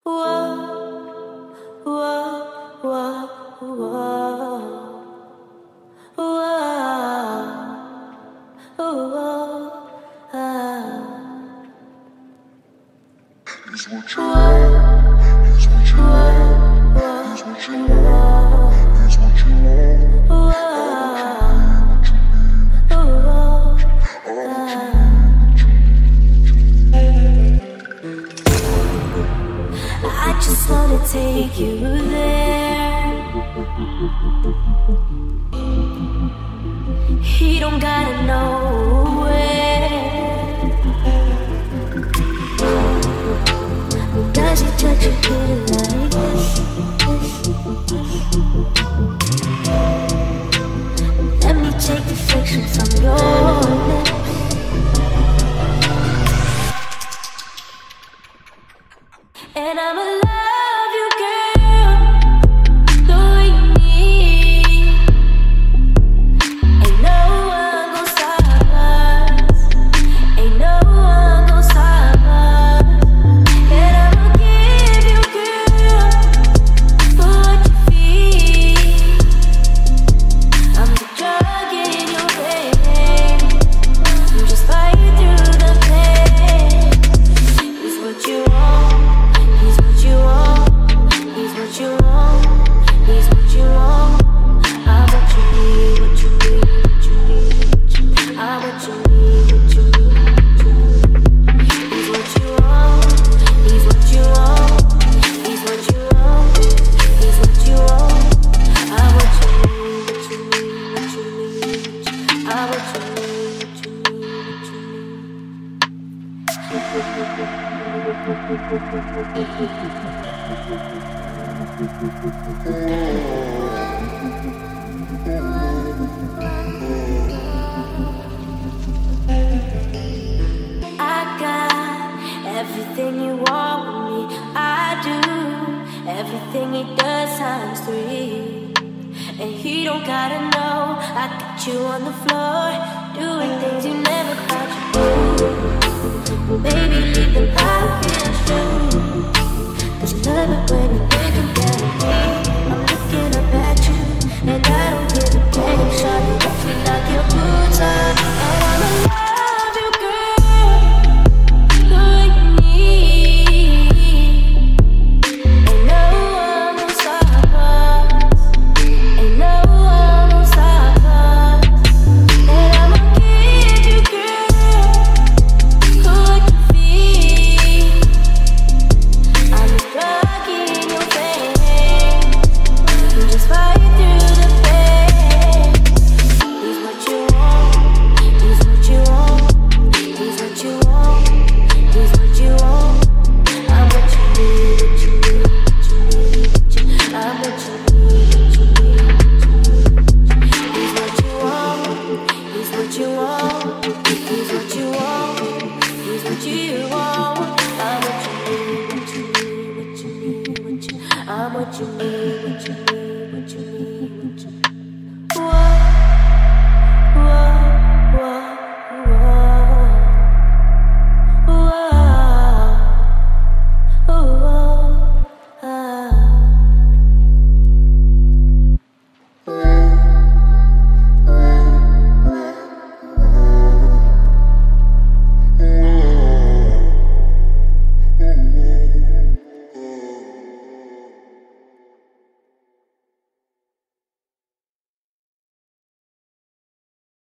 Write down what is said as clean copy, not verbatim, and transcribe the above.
I just wanna take you there. He don't gotta know where. Does he touch you good like this? Let me take the friction from your lips. And I'ma love you, girl, the way you need. Ain't no one gon' stop us. Ain't no one gon' stop us. And I'ma give you, girl, for what you feel. I'm the drug in your vein. You just fight through the pain. It's what you want. He's what you want, he's what you want, he's what you want. I'm what you need, what you need, what you need, what you need. I'm what you need, what you need, what you need. He's what you want, he's what you want, he's what you want, he's what you want. I'm what you need, what you need, what you need, what you need. I'm what you need, what you need, what you need. I got everything you want with me. I do everything he does times 3. And he don't gotta know. I got you on the floor, doing things you never thought you'd do.